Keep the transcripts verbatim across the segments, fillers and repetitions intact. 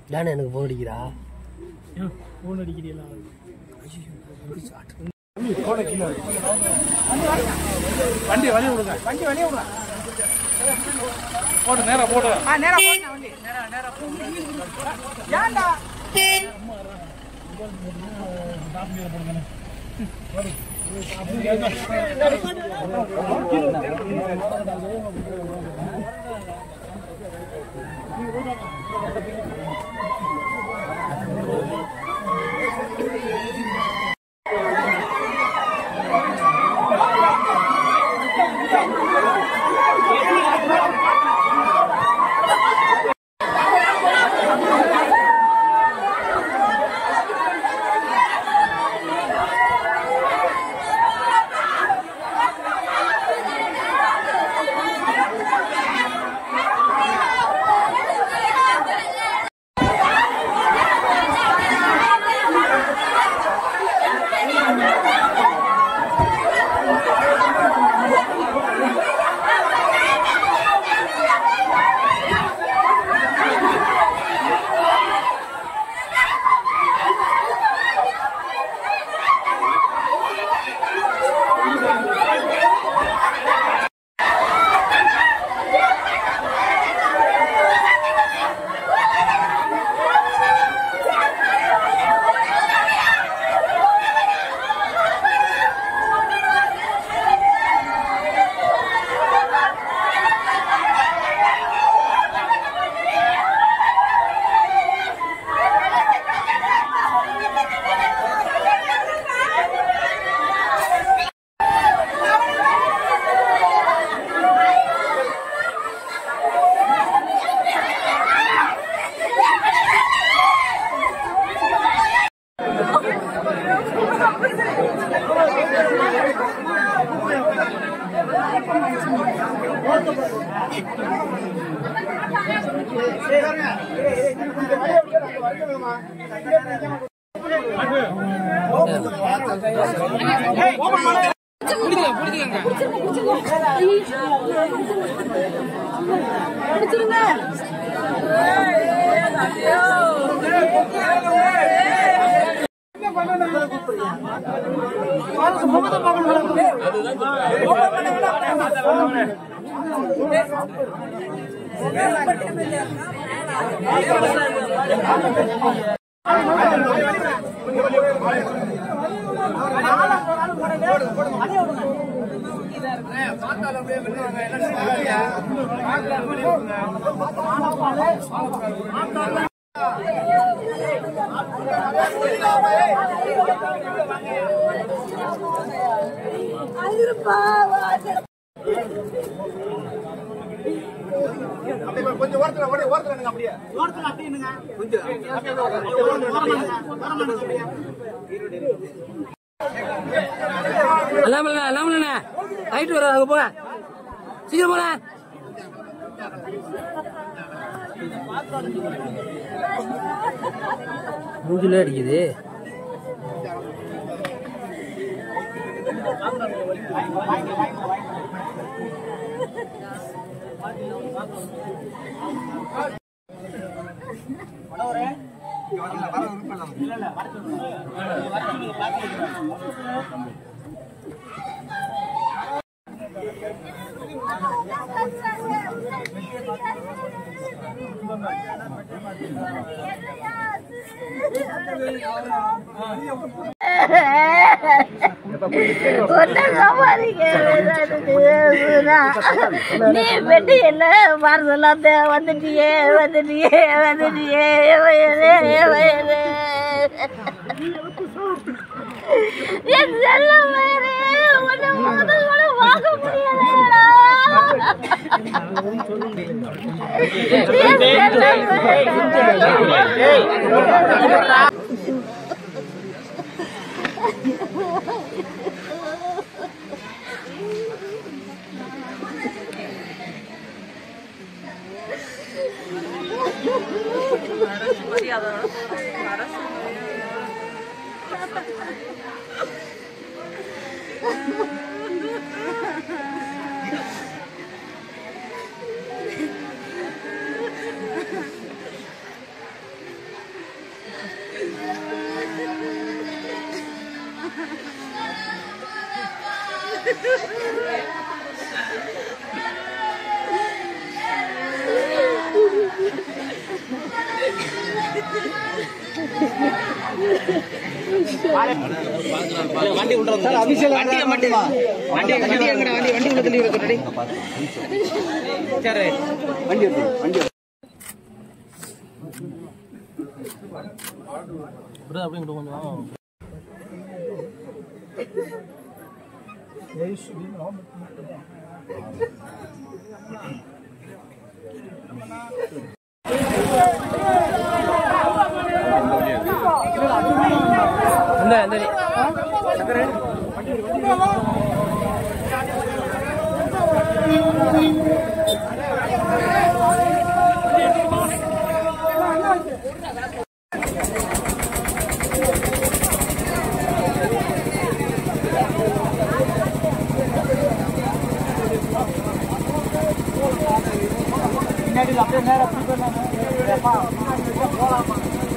டானே எனக்கு போன் அடிக்கிறா போன் அடிக்கிறீங்களா வண்டி வழி விடுங்க வண்டி வழி விடுங்க போடு நேரா போடு ஆ நேரா போடு வண்டி நேரா நேரா ஏன்டா டாப்ல போடுங்க போடு கொஞ்சம் ஓரத்துல ஓடி ஓரத்துல நிங்க அப்படியே ஓரத்துல அப்படியே நிங்க கொஞ்சம் அல்லாமல அல்லாமல ஹைட் வர அங்க போங்க சீக்கிரம் போங்க மூஞ்சிலே அடிக்குது நீ வெட்டி என்ன வரதெல்லாம் வந்துட்டியே வந்துட்டியே வந்துட்டியே வயலே வயலே என் செல்ல வயலே உன்னை முதல் கூட வாங்க முடியலடா வண்டி உள்ள அபிஷேக் வண்டி வண்டி வண்டி வண்டி எங்கடா வண்டி வண்டி உள்ள தள்ளி வைக்க ரெடி சரி வண்டி எடுத்து வண்டி ப்ரோ அப்படியே கொஞ்சம் ஏய் சுடி நோ அந்த அந்த சக்கரை வண்டி வண்டி பின்னாடி அப்படியே நேரா போலாமா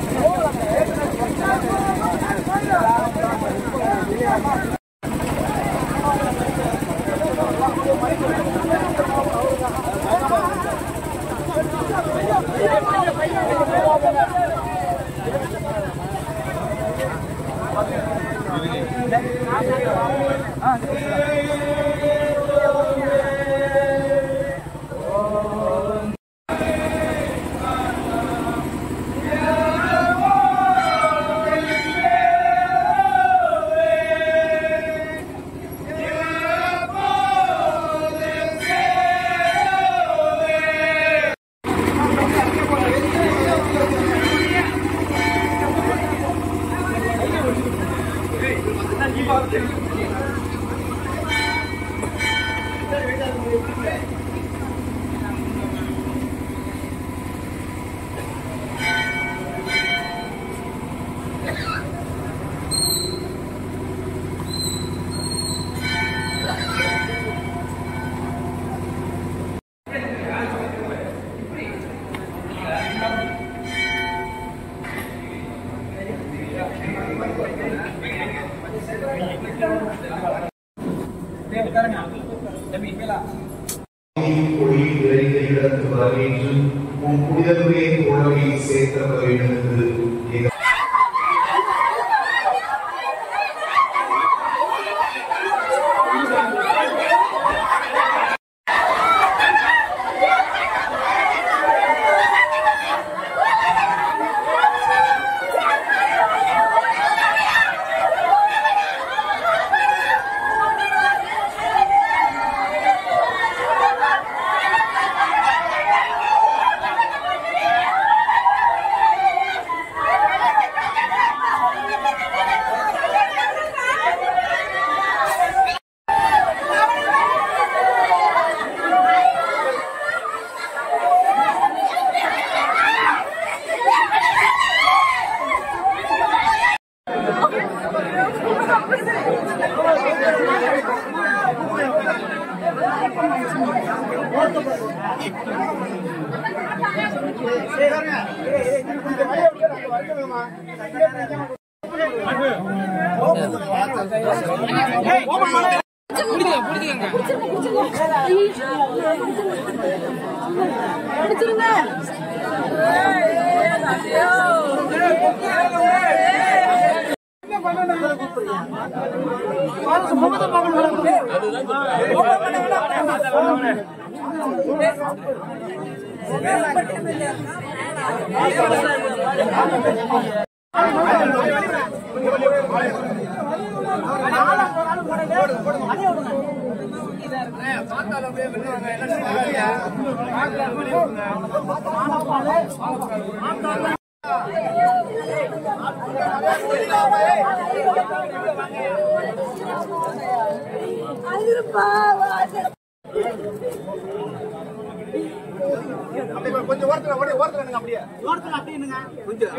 கொஞ்சம் ஓரத்துல ஓடி ஓரத்துல நிங்க அப்படியே ஓரத்துல அப்படியே நிங்க கொஞ்சம்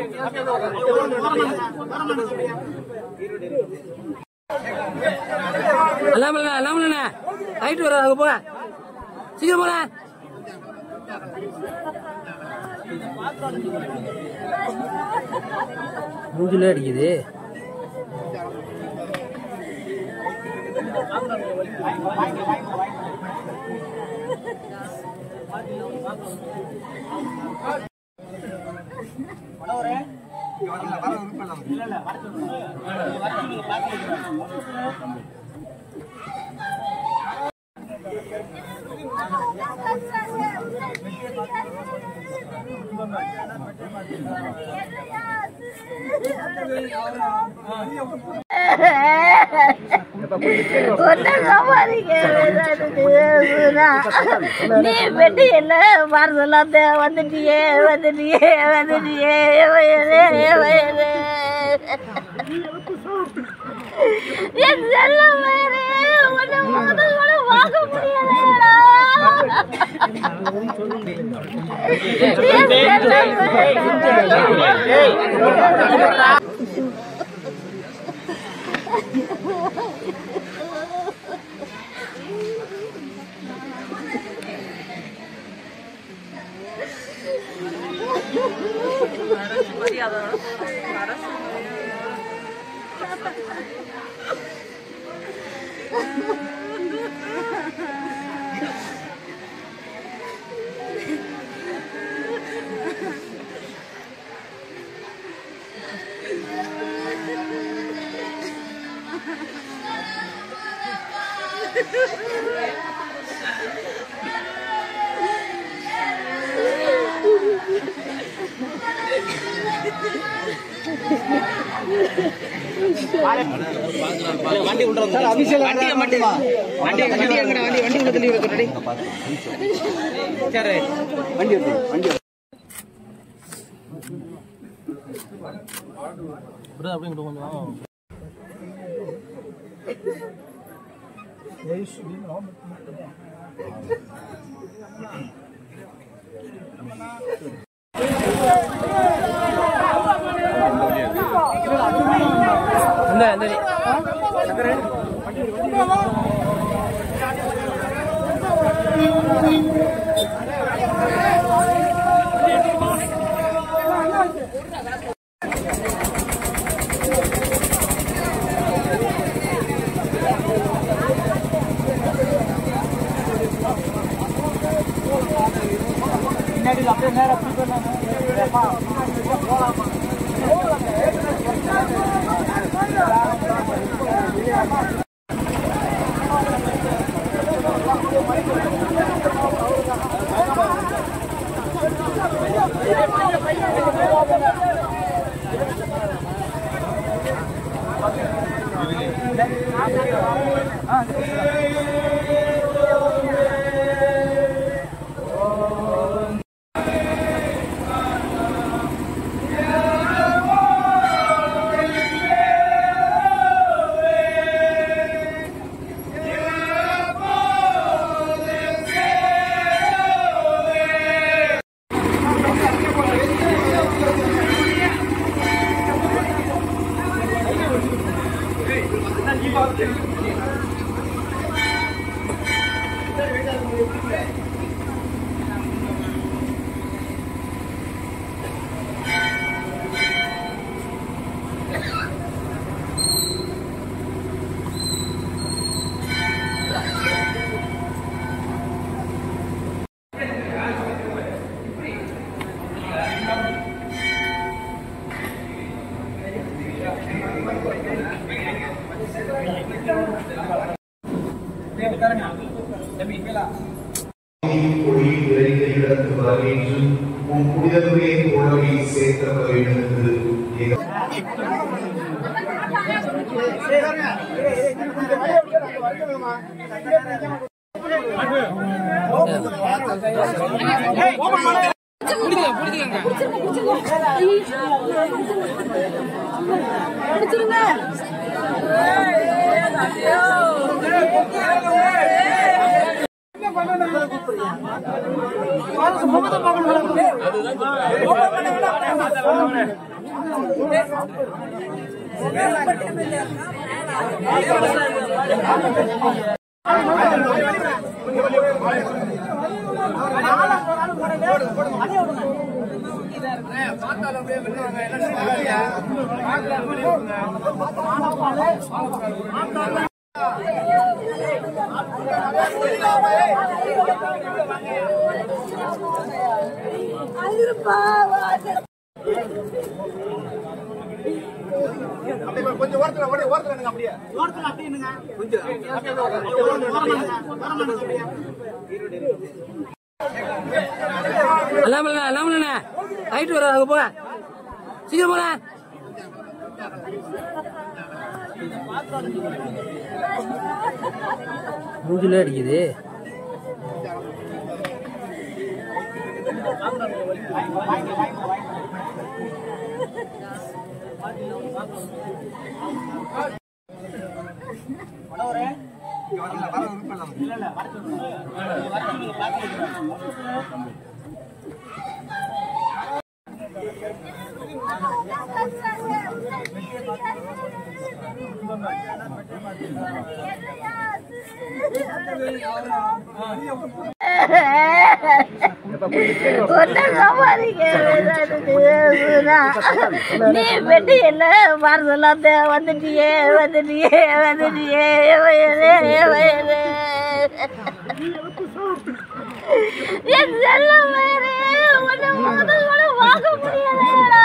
அல்லாமல அல்லாமல ரைட் வர அங்க போங்க சீக்கிரம் போங்க Ha ha ha ha! மூஞ்சிலே அடிக்குது. நீ வெட்டி என்ன வரதெல்லாம் வந்துட்டியே வந்துட்டியே வந்துட்டியே என் செல்ல வயரே உன்னை முதல் கூட வாங்க முடியலடா. வண்டி உள்ள வண்டியை மட்டும் வண்டி வண்டி எங்கடா வண்டி வண்டி உள்ள தள்ளி வைக்கிறடி. சரி வண்டி எடுத்து வண்டி ப்ரோ அப்படியே கொஞ்சம் ஏய் சுபி நோ அந்த அந்த சக்கரை பின்னாடி அப்படியே நேரா போலாம். கொஞ்சம் ஓரத்துல ஓடி ஓரத்துல அப்படியே ஓரத்துல அப்படியே கொஞ்சம் அல்லாமல அல்லாமல ரைட் வர அங்க போங்க சீக்கிரம் போங்க மூஞ்சில அடிக்குது நீ வெட்டி என்ன வர சொல்லாத வந்துட்டியே வந்துட்டியே வந்துட்டியே என் செல்ல வயரே உன்னை முதல் கூட வாங்க முடியலையா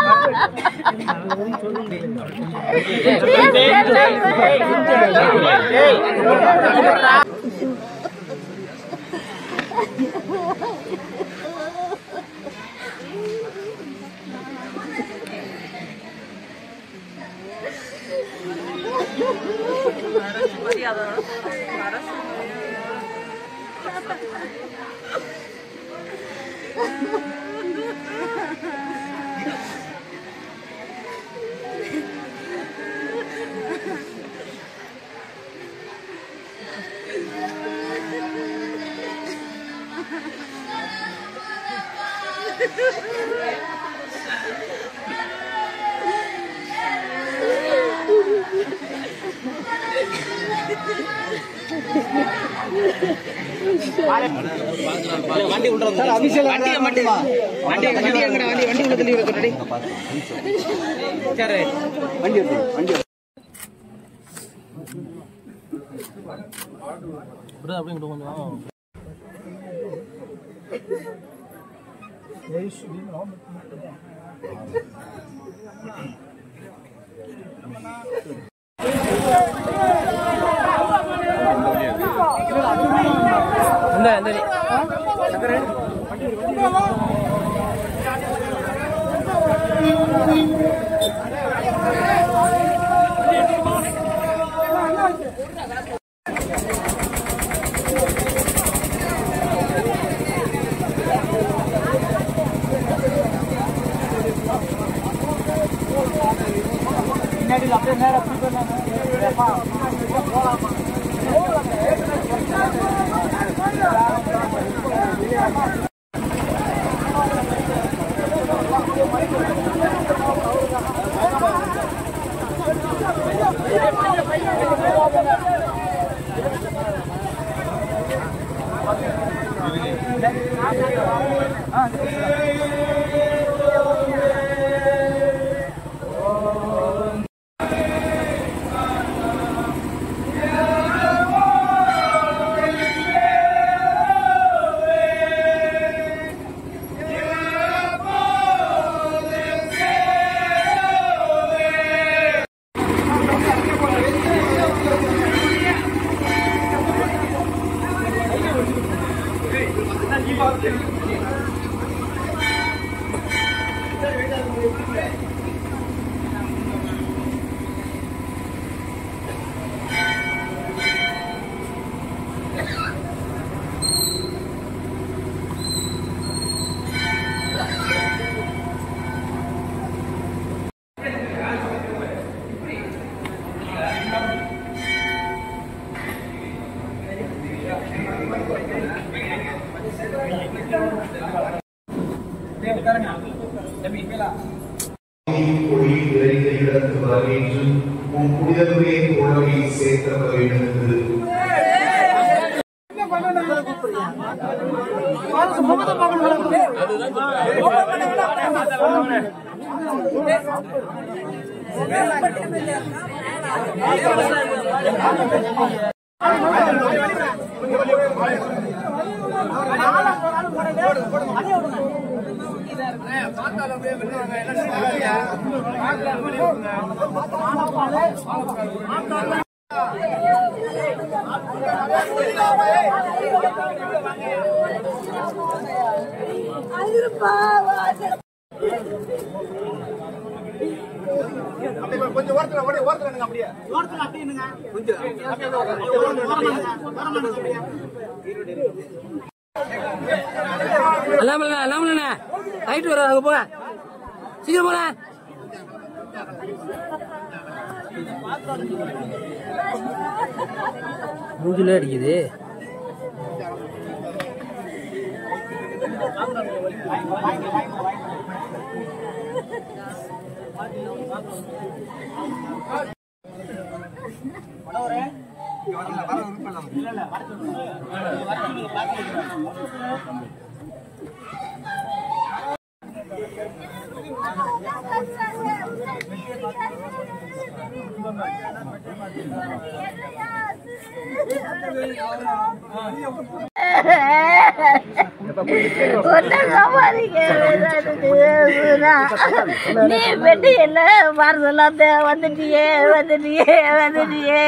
என் செல்ல வண்டி உள்ள வண்டியை மட்டும் வண்டி வண்டி எங்கடா வண்டி வண்டி உள்ள தள்ளி வைக்கிறடி சரி வண்டி எடுத்து வண்டி புரா அப்படியே கொஞ்சம் ஏய் சுடி நாம அந்த அந்த சக்கரை பின்னாடி அப்படியே நேரா போலாம் உன் புனிதமையை உணவை சேர்க்க வேண்டும் என்று கொஞ்சம் ஓரத்துல ஓடி ஓரத்துல நிங்க அப்படியே ஓரத்துல அப்படியே நிங்க கொஞ்சம் அல்லாமல அல்லாமல ரைட் வர அங்க போங்க சீக்கிரம் போங்க மூஞ்சில அடிக்குது நீ வெட்டி என்ன வரதெல்லாம் வந்துட்டியே வந்துட்டியே வந்துட்டியே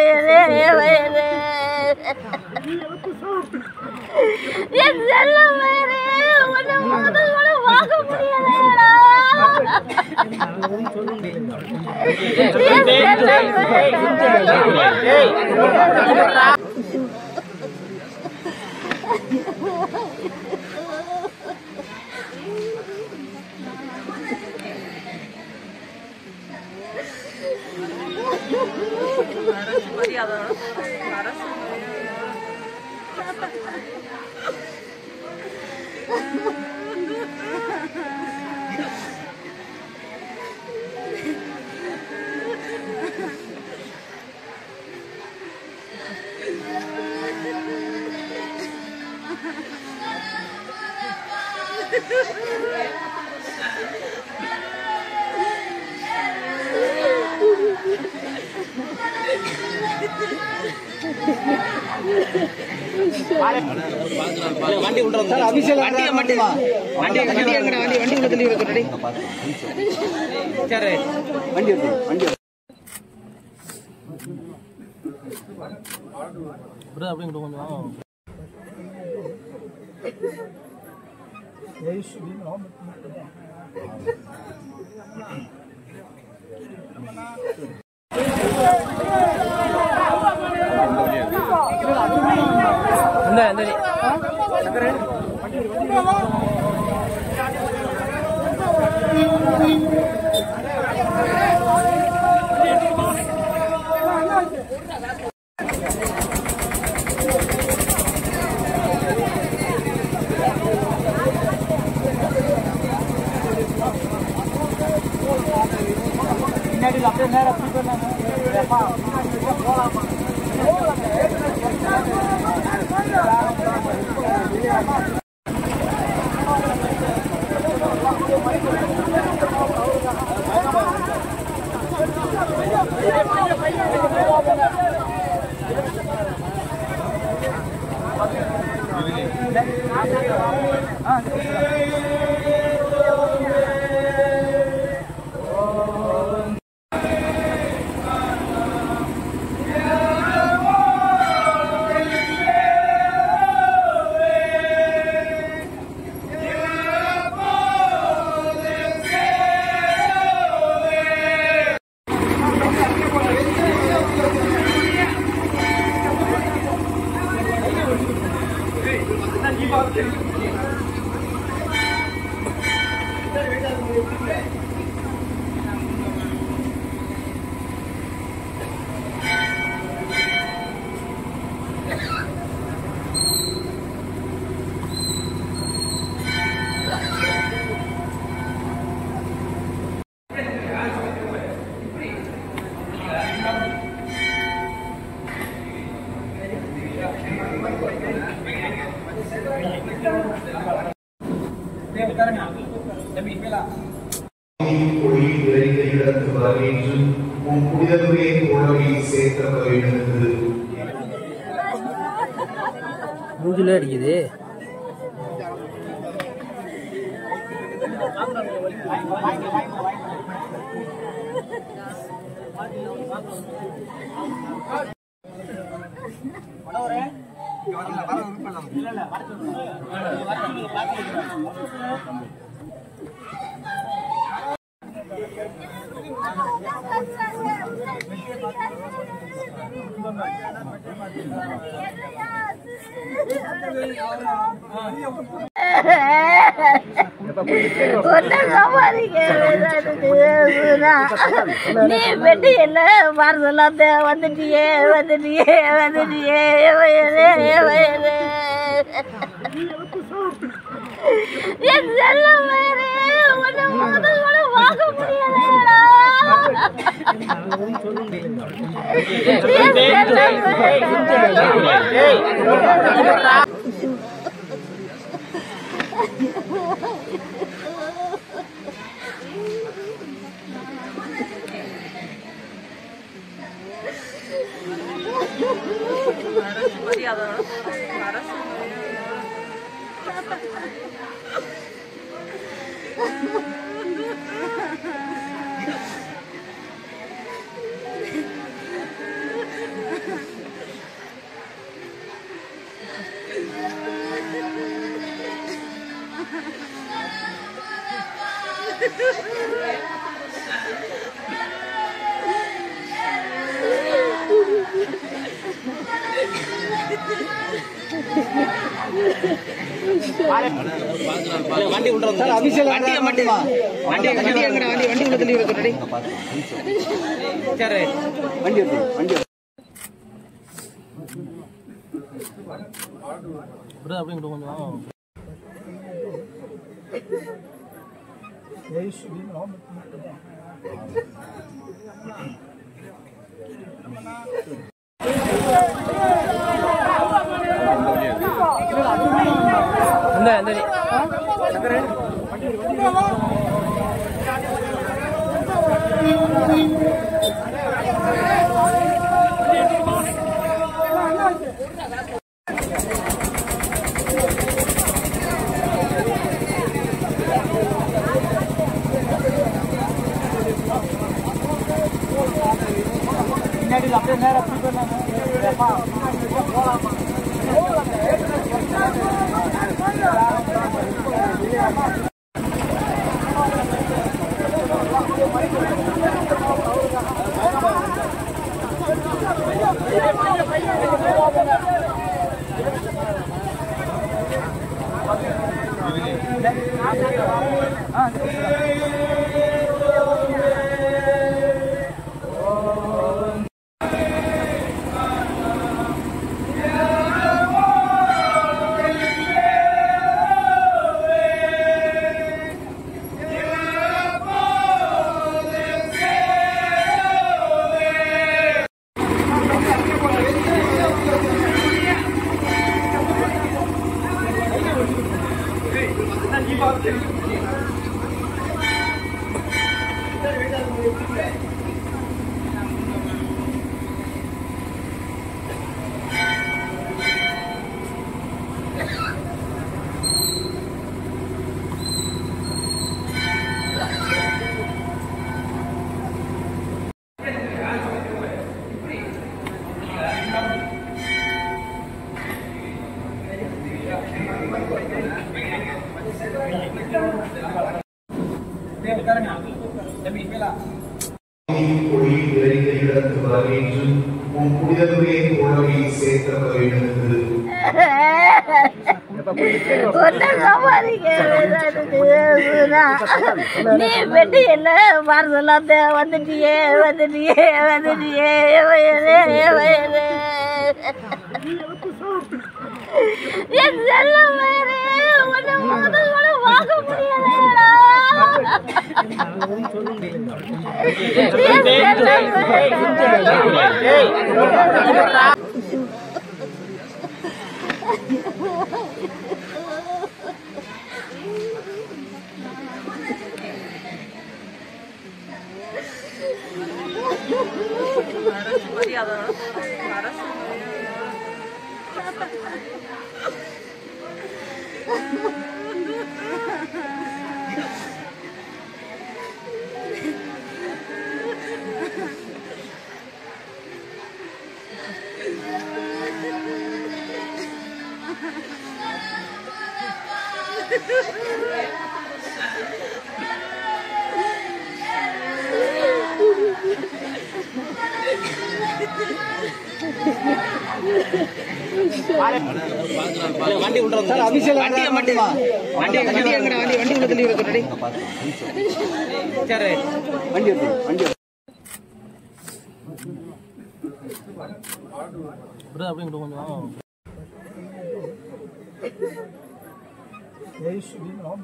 என் செல்ல வேறு உன்னை முதல் கூட வாங்க முடியலையடா என் செல்ல வண்டி உள்ள வண்டியை மட்டும் வண்டி வண்டி எங்கடா வண்டி வண்டி உள்ள தள்ளி வைக்கிறடி சரி வண்டி வண்டி ப்ரோ அப்படியே கொஞ்சம் ஏய் சுபி நோ அந்த அந்த சக்கரை பின்னாடி அப்படியே நேரா போலாமா மூஞ்சில அடிக்குது. நீ வெட்டி என்ன வரலாத்த வந்துட்டியே வந்துட்டியே வந்துட்டியே என் செல்ல வேறு உன்னை முதல் கூட வாங்க முடியலடா. வண்டி உள்ள வண்டியை மட்டும் வண்டி வண்டி எங்கடா வண்டி வண்டி உள்ள தள்ளி வைக்கிறடி. சரி வண்டி எடுத்து வண்டி அப்படியே அப்படியே கொஞ்சம் அந்த அந்த சக்கரை பின்னாடி அப்படியே நேரம் அப்படி போகலாமா நீ வெட்டி என்ன வரலாத்த வந்துட்டியே வந்துட்டியே வந்துட்டியே என் செல்ல வேறு உன்னை முதல் கூட வாங்க முடியலடா. வண்டி உள்ள சார் அபிஷேக் வண்டியை மட்டும் வண்டி வண்டி எங்கடா வண்டி வண்டி உள்ள தள்ளி வைக்கிறடி சரி வண்டி எடுத்து வண்டி ப்ரோ அப்படியே கொஞ்சம் ஏய் சுபி நாம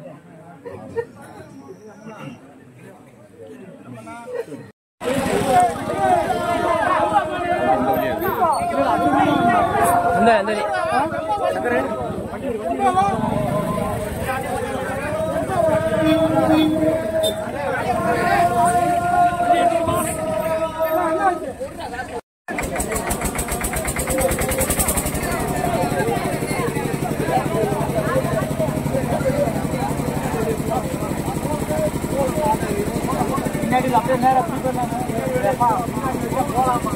அந்த அந்த சக்கரை பின்னாடி அப்படியே நேரா போலாமா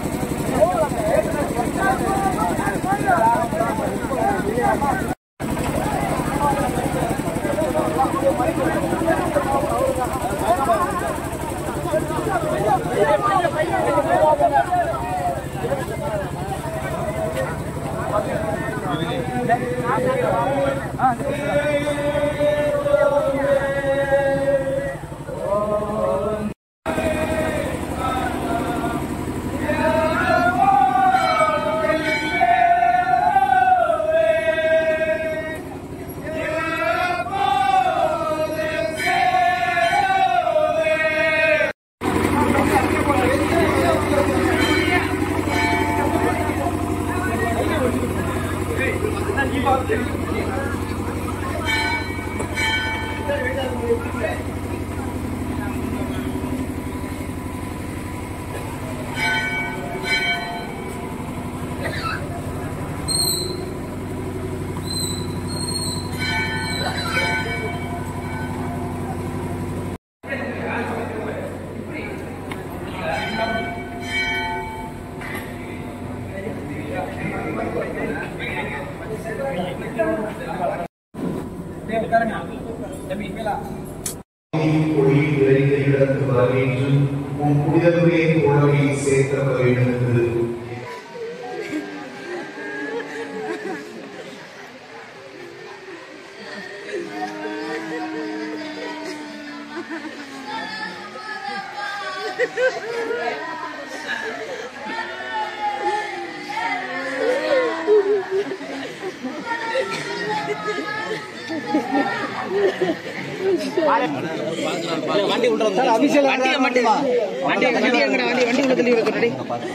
வண்டி உள்ள சார் அபிஷேக் வண்டியை மட்டும் வண்டி வண்டி எங்கடா வண்டி வண்டி உள்ள தள்ளி வைக்கிறடி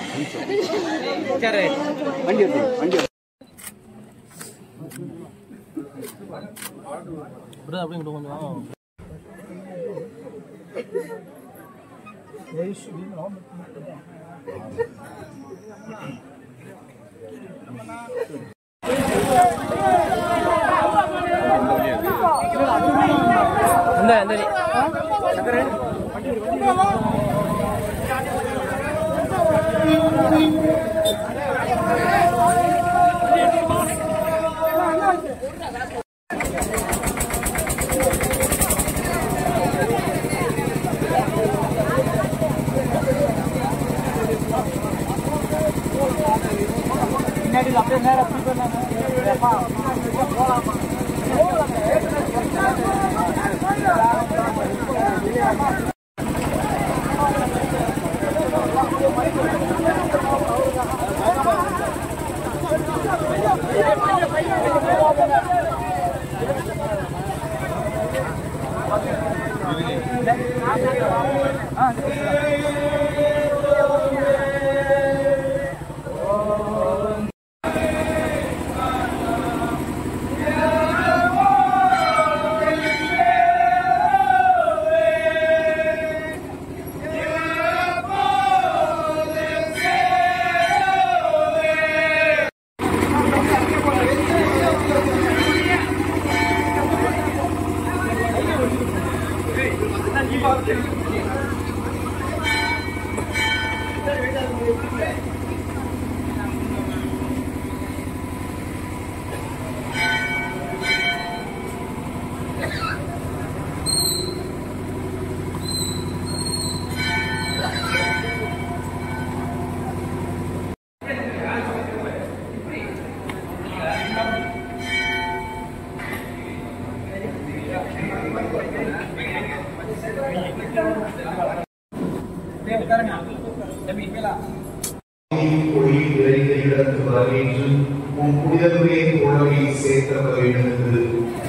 சரி வண்டி எடுத்து வண்டி ப்ரோ அப்படியே கொஞ்சம் ஏய் சுபி நாம அந்த அந்த சக்கரை பின்னாடி அப்படியே நேரா போலாமா போலாமா ஒளி விரைந்த இடத்து வரவேற்று உன் புனிதர்களை போலவே சேர்க்கப்பட வேண்டும் என்று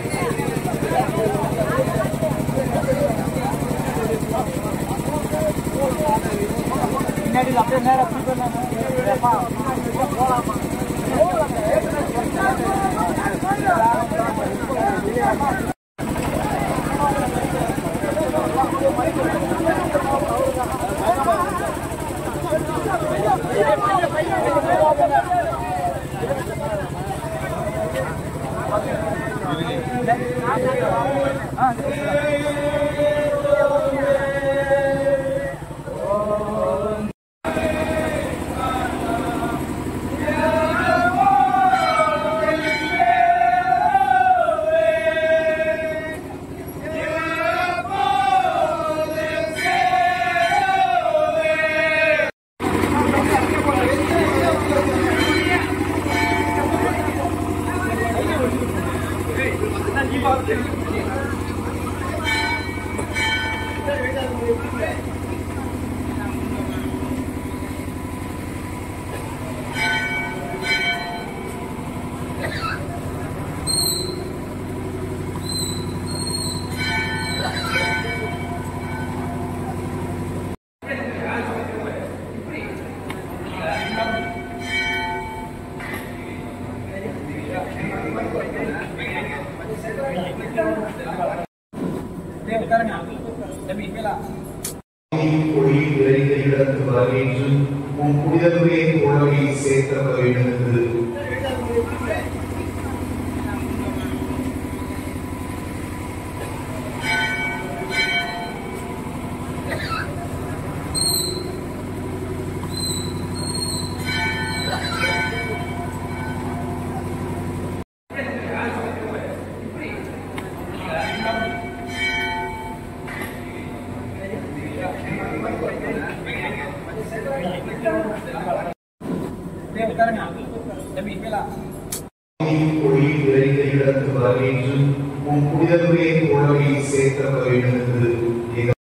ஒளி விரைந்த இடத்து வரவேற்று உன் புனிதர்களை போலவே சேர்க்கப்பட வேண்டும் என்று ஒளி விரைந்த இடத்து வரவேற்று உன் புனிதர்களை போலவே சேர்க்கப்பட வேண்டும் என்று